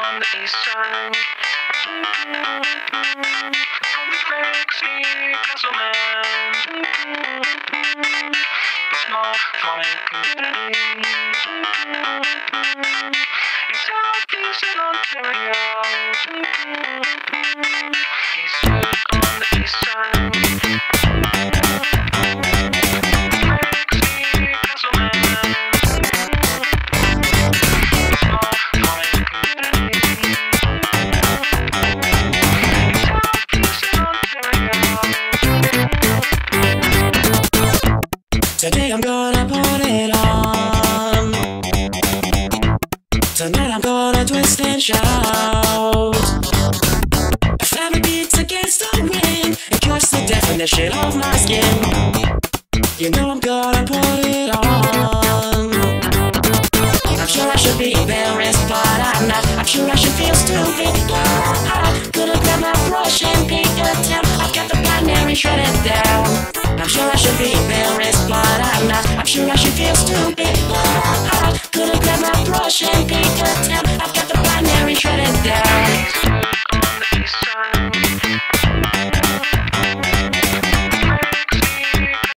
on the east side. Complexity, Castleman. Small farming community. In southeast in Ontario. He's stuck on the east side. Complexity, Castleman. Today I'm gonna put it on. Tonight I'm gonna twist and shout. Flavor beats against the wind, it cuts the definition of my skin. You know I'm gonna put it on. I'm sure I should be embarrassed, but I'm not. I'm sure I should feel stupid. I could've grabbed my brush and paint the town. I've got the binary shredded down. I'm sure I should be embarrassed, but I'm not. I'm sure I should feel stupid.